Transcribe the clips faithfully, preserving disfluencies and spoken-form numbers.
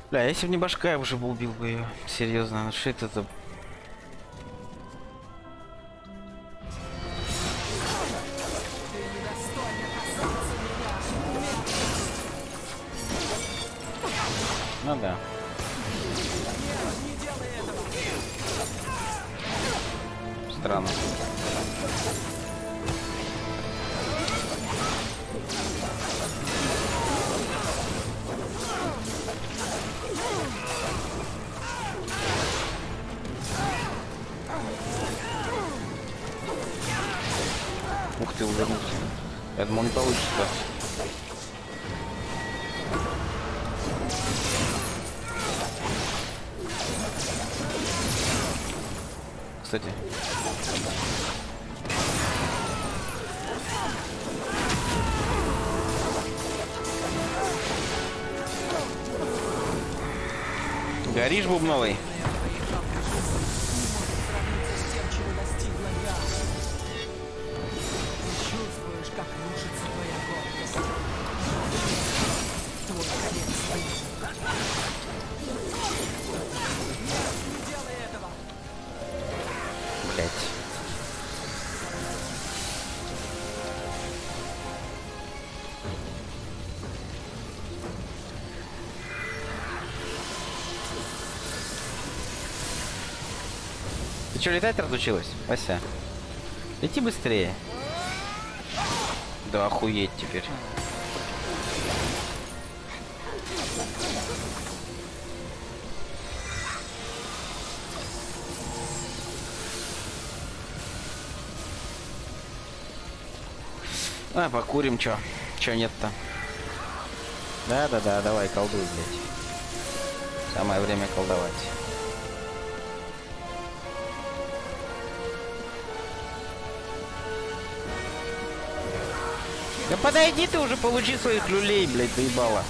Бля, если бы не башка, я уже бы убил бы ее. Серьезно, ну что это за... Ну да. Странно. Ух ты, увернулся. Я думал, не получится. Кстати. Горишь, бубновый? Блять. Ты что, летать разучилась, Вася? Лети быстрее. Да охуеть теперь. А, покурим, чё? Чё нет-то? Да-да-да, давай, колдуй, блядь. Самое время колдовать. Да подойди ты уже, получи своих люлей, блядь, доебала.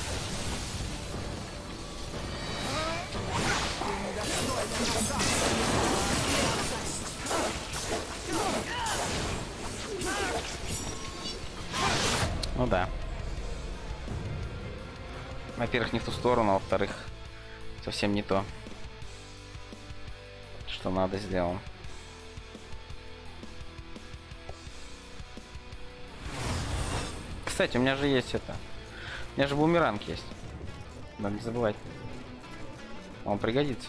Ну да. Во-первых, не в ту сторону, а во-вторых, совсем не то, что надо сделать. Кстати, у меня же есть это. У меня же бумеранг есть. Надо не забывать. Он пригодится.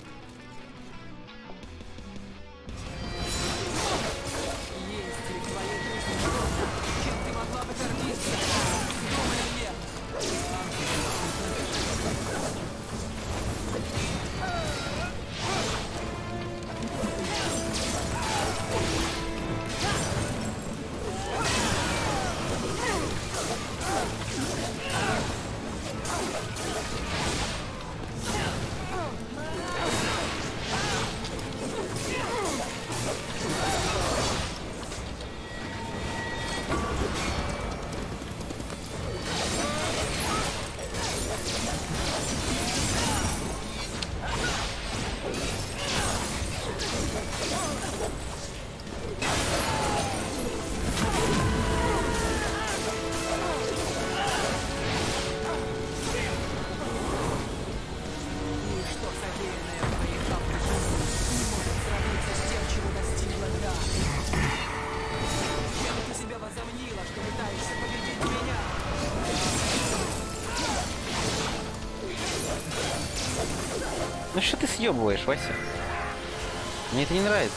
Ну что ты съебываешь, Вася? Мне это не нравится.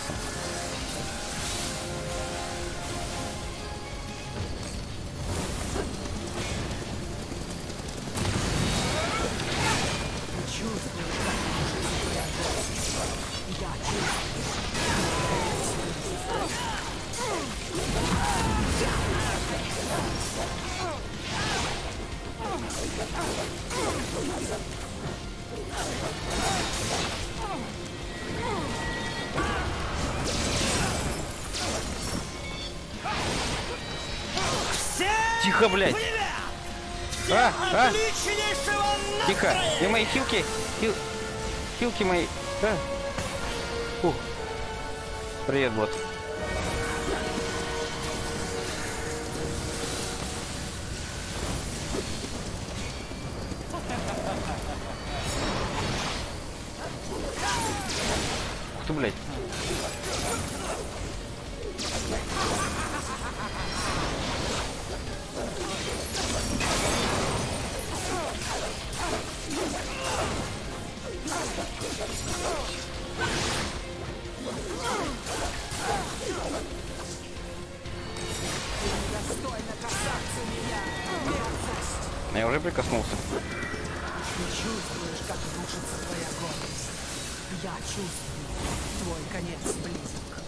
Тихо, блядь! А, а! Тихо! Где мои хилки? Хил... Хилки мои! А. Фух. Привет, бот. ты, блядь. Я уже прикоснулся. Ты чувствуешь, как рушится твоя гордость. Я чувствую, твой конец близок.